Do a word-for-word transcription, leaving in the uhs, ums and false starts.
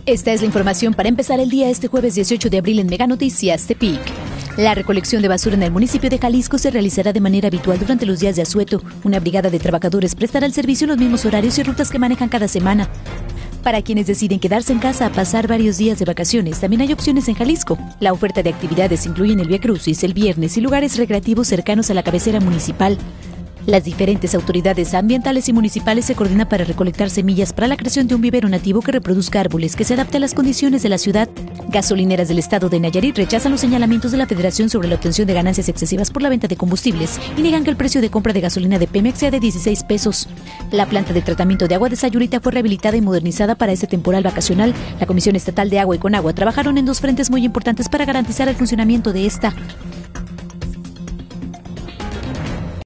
Esta es la información para empezar el día este jueves dieciocho de abril en Mega Noticias Tepic. La recolección de basura en el municipio de Jalisco se realizará de manera habitual durante los días de asueto. Una brigada de trabajadores prestará el servicio en los mismos horarios y rutas que manejan cada semana. Para quienes deciden quedarse en casa a pasar varios días de vacaciones, también hay opciones en Jalisco. La oferta de actividades incluye el Vía Crucis el viernes y lugares recreativos cercanos a la cabecera municipal. Las diferentes autoridades ambientales y municipales se coordinan para recolectar semillas para la creación de un vivero nativo que reproduzca árboles que se adapte a las condiciones de la ciudad. Gasolineras del estado de Nayarit rechazan los señalamientos de la Federación sobre la obtención de ganancias excesivas por la venta de combustibles y niegan que el precio de compra de gasolina de Pemex sea de dieciséis pesos. La planta de tratamiento de agua de Sayulita fue rehabilitada y modernizada para este temporal vacacional. La Comisión Estatal de Agua y Conagua trabajaron en dos frentes muy importantes para garantizar el funcionamiento de esta.